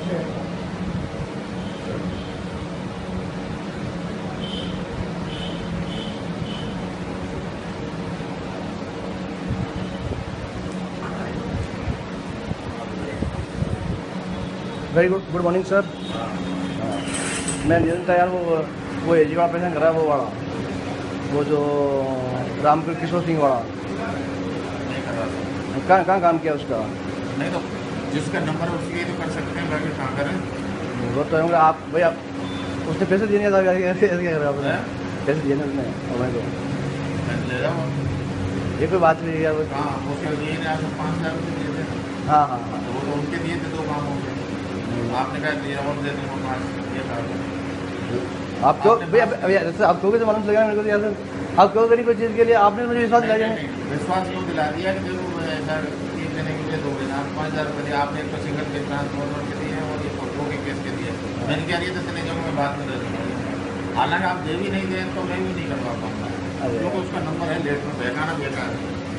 Very good morning sir. मैं निरंतर था यार, वो एजी वाला पेशेंट कर रहा है, वो वाला, वो जो किशोर सिंह वाला। कहाँ काम किया उसका? नहीं तो जिसका नंबर है उसकी तो कर सकते हैं, बाकी कहाँ करें। वो तो है आप भैया, उसने पैसे दिए नहीं था, ऐसे क्या कर रहे हो आपने? पैसे दिए नहीं उसने हमें तो। ले रहा हूँ ये कोई बात नहीं यार। हाँ, उसके लिए 5,000 रुपये दिए थे। हाँ हाँ हाँ, तो वो तो उनके दिए थे, 2 काम हो गए। आपने कहा दिया और दे दूँगा 5, ये कहा। आप क्यों भैया जैसे आप कहोगे तो मालूम चलेगा मेरे को यार सर। आप कहोगे नहीं कोई चीज़ के लिए, आपने मुझे विश्वास दिलाया नहीं। विश्वास क्यों दिला दिया कि देखो सर 3 देने के लिए 2 देना, 5,000 रुपये दिए आपने। एक तो सिंगल केस ट्रांसफॉर्मर के दिए और एक फोटो के केस के दिए। मैंने क्या दिया तो चले जाऊँ, मैं बात में दे दूँगा। हालांकि आप दे भी नहीं दें तो मैं भी नहीं करवा पाऊँगा, क्योंकि उसका नंबर है लेट में बेकार है।